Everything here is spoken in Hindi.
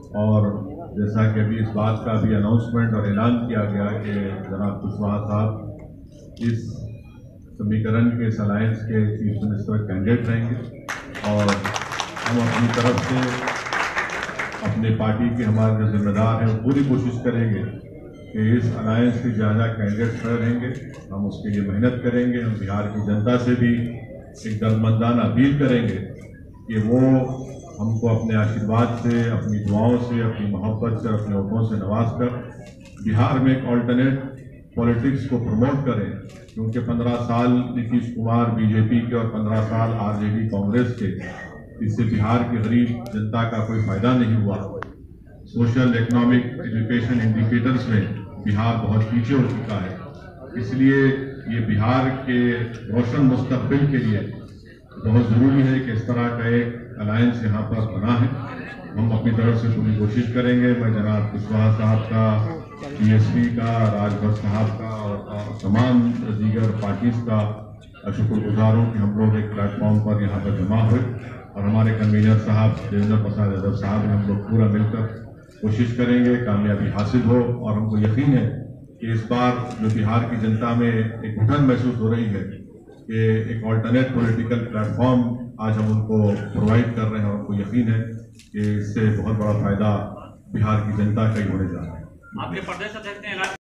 और जैसा कि अभी इस बात का भी अनाउंसमेंट और ऐलान किया गया कि जनाब कुशवाहा साहब इस समीकरण के इस अलायंस के चीफ मिनिस्टर कैंडिडेट रहेंगे और हम अपनी तरफ से अपनी पार्टी के हमारे जो जिम्मेदार हैं वो पूरी कोशिश करेंगे कि इस अलायंस के ज़्यादा कैंडिडेट खड़े रहेंगे। हम उसके लिए मेहनत करेंगे। हम बिहार की जनता से भी एक दरमंदाना अपील करेंगे कि वो हमको अपने आशीर्वाद से, अपनी दुआओं से, अपनी मोहब्बत से, अपने वोटों से नवाज कर बिहार में एक ऑल्टरनेट पॉलिटिक्स को प्रमोट करें, क्योंकि 15 साल नीतीश कुमार बीजेपी के और 15 साल आरजेडी कांग्रेस के, इससे बिहार की गरीब जनता का कोई फायदा नहीं हुआ। सोशल, इकोनॉमिक, एजुकेशन इंडिकेटर्स में बिहार बहुत पीछे हो चुका है। इसलिए ये बिहार के रोशन मुस्तकबिल के लिए बहुत ज़रूरी है कि इस तरह का एक अलायंस यहाँ पर बना है। हम अपनी तरफ से पूरी कोशिश करेंगे। मैं जनाब कुशवाहा साहब का, बीएसपी का, राजभर साहब का और तमाम दीगर पार्टीज का शुक्रगुजार हूँ कि हम लोग एक प्लेटफॉर्म पर यहाँ पर जमा हुए और हमारे कन्वीनर साहब देवेंद्र प्रसाद यादव साहब ने हम लोग पूरा मिलकर कोशिश करेंगे कामयाबी हासिल हो। और हमको यकीन है कि इस बार जो बिहार की जनता में एक घुटन महसूस हो रही है कि एक ऑल्टरनेट पॉलिटिकल प्लेटफॉर्म आज हम उनको प्रोवाइड कर रहे हैं और उनको यकीन है कि इससे बहुत बड़ा फायदा बिहार की जनता का ही होने जा रहा है। आपके प्रदेश अध्यक्ष ने ऐलान